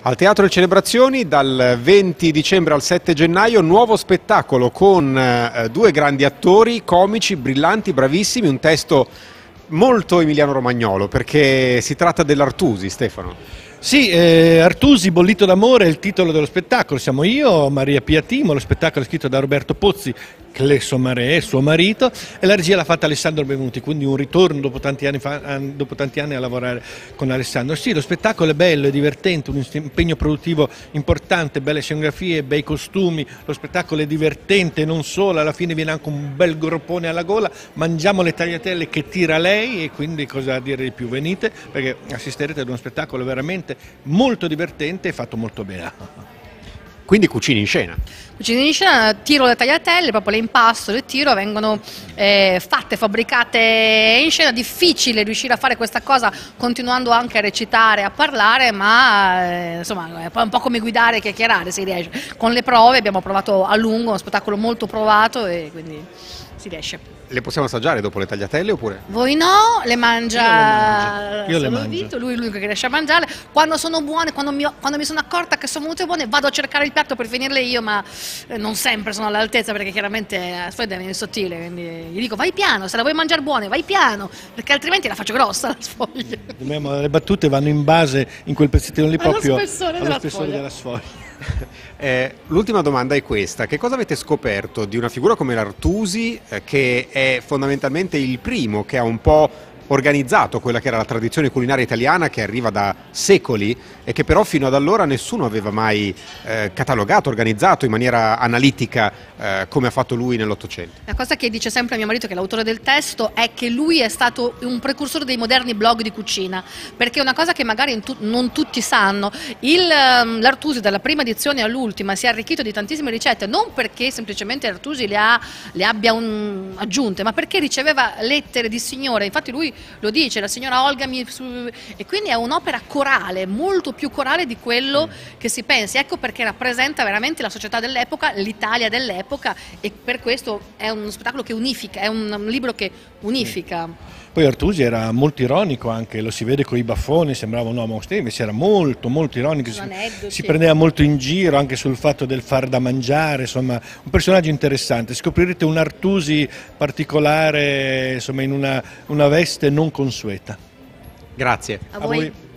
Al Teatro Le Celebrazioni dal 20 dicembre al 7 gennaio nuovo spettacolo con due grandi attori, comici, brillanti, bravissimi, un testo molto Emiliano Romagnolo perché si tratta dell'Artusi, Stefano. Sì, Artusi, Bollito d'amore è il titolo dello spettacolo, siamo io, Maria Pia Timo, lo spettacolo è scritto da Roberto Pozzi, Clé Sommaré, suo marito, e la regia l'ha fatta Alessandro Benuti, quindi un ritorno dopo tanti anni a lavorare con Alessandro. Sì, lo spettacolo è bello, è divertente, un impegno produttivo importante, belle scenografie, bei costumi, lo spettacolo è divertente, non solo, alla fine viene anche un bel groppone alla gola, mangiamo le tagliatelle che tira lei e quindi cosa dire di più, venite perché assisterete ad uno spettacolo veramente molto divertente e fatto molto bene. Quindi cucini in scena. Cucini in scena, tiro le tagliatelle, proprio le impasto, le tiro, vengono fatte, fabbricate in scena. Difficile riuscire a fare questa cosa continuando anche a recitare, a parlare, ma insomma è un po' come guidare e chiacchierare, si riesce. Con le prove abbiamo provato a lungo, uno spettacolo molto provato e quindi si riesce. Le possiamo assaggiare dopo le tagliatelle oppure? Voi no, le mangia Io le solo mangio. Vito, lui è l'unico che riesce a mangiare. Quando sono buone, quando mi sono accorta che sono venute buone, vado a cercare il piatto per finirle io, ma non sempre sono all'altezza perché chiaramente poi deve venire sottile, quindi gli dico vai piano, se la vuoi mangiare buone vai piano, perché altrimenti la faccio grossa la sfoglia. Le battute vanno in base in quel pezzettino lì proprio allo spessore spessore della sfoglia. L'ultima domanda è questa: che cosa avete scoperto di una figura come l'Artusi, che è fondamentalmente il primo che ha un po' organizzato quella che era la tradizione culinaria italiana che arriva da secoli e che però fino ad allora nessuno aveva mai catalogato, organizzato in maniera analitica come ha fatto lui nell'Ottocento? La cosa che dice sempre mio marito, che è l'autore del testo, è che lui è stato un precursore dei moderni blog di cucina, perché è una cosa che magari non tutti sanno. L'Artusi dalla prima edizione all'ultima si è arricchito di tantissime ricette, non perché semplicemente l'Artusi le abbia aggiunte, ma perché riceveva lettere di signore. Infatti lui lo dice, la signora Olga e quindi è un'opera corale, molto più corale di quello che si pensi. Ecco perché rappresenta veramente la società dell'epoca, l'Italia dell'epoca, e per questo è uno spettacolo che unifica, è un libro che unifica. Poi Artusi era molto ironico anche, lo si vede con i baffoni, sembrava un uomo austero, invece era molto ironico, si prendeva molto in giro anche sul fatto del far da mangiare, insomma un personaggio interessante. Scoprirete un Artusi particolare, insomma in una veste non consueta. Grazie. A voi.